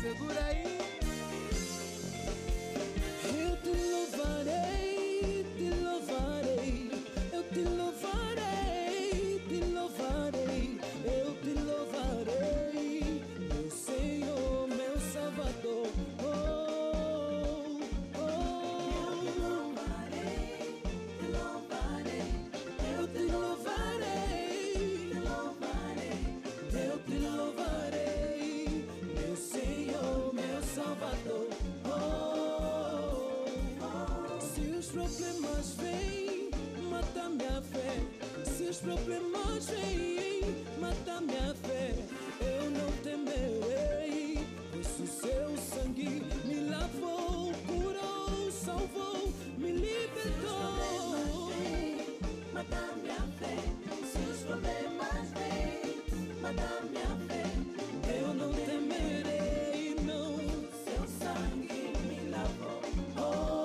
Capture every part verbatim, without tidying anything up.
segura aí. Eu te louvarei, te louvarei, eu te louvarei, te louvarei, eu te louvarei, meu Senhor, meu Salvador. Oh, oh, Eu te louvarei, te louvarei, eu te louvarei, te louvarei. eu te louvarei, meu Senhor, meu Salvador. Oh, se os problemas vêm, mata minha fé. Se os problemas vêm, mata minha fé. Eu não temerei, pois o seu sangue me lavou, curou, salvou, me libertou. Mata minha fé, se os problemas vêm, mata minha fé. Eu não temerei, não. Seu sangue me lavou. Oh,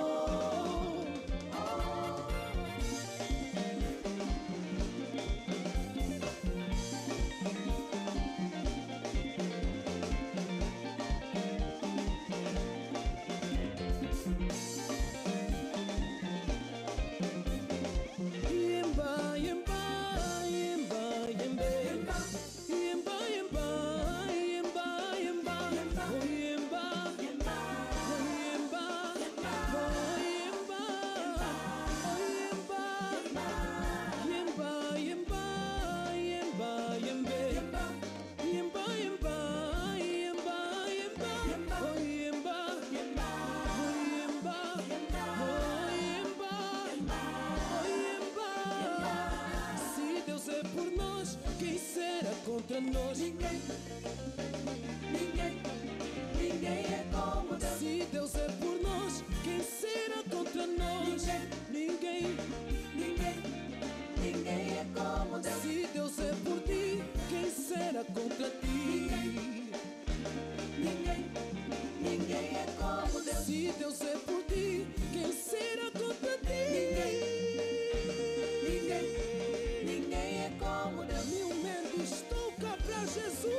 Yemba, yemba, yemba, yembe. Yemba, yemba, yemba, yemba. Oh, yemba, Yemba, oh, yemba, oh, yemba, oh, yemba. Yemba, yemba, yemba, yembe. Yemba, yemba, yemba, yemba. Oh, yemba, yemba, oh, yemba, oh, yemba. Oh, yemba. Se Deus é por nós, quem será contra nós? ninguém, ninguém, ninguém é como Deus. Se Deus é por nós, quem será contra nós? Ninguém. Ninguém, ninguém é como Deus. Se Deus é por ti, quem será contra ti? Ninguém, ninguém é como Deus. Se Deus é por ti, quem será contra ti? Ninguém, ninguém, ninguém é como Deus. Meu medo, estou cá pra Jesus.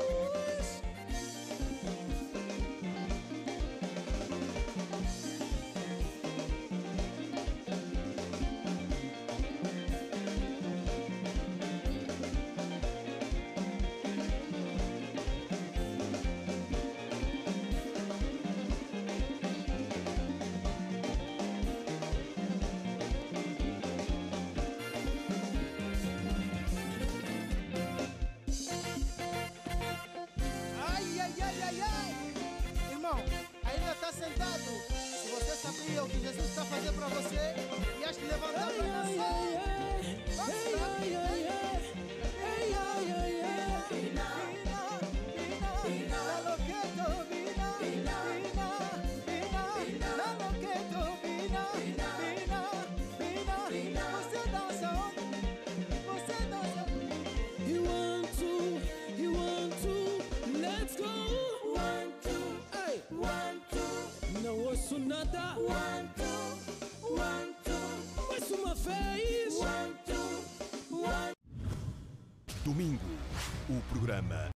Ai, ai, ai, ai, ai. Irmão, ainda está sentado. Se você sabia o que Jesus está fazendo para você, ias te levantar Ai, para ai, dançar. ai, ai. Ai, ai, ai, ai. Ai, ai, ai, ai. Vina, vina, vina, la loqueto, vina, vina, vina, vina, la loqueto, vina, vina, vina, vina. Você dança onde? Você dança. You want to, you want to, let's go. One, two, Ai, one, two, não ouço nada, one, two, one, two, mais uma vez. one, two, one. Domingo, o programa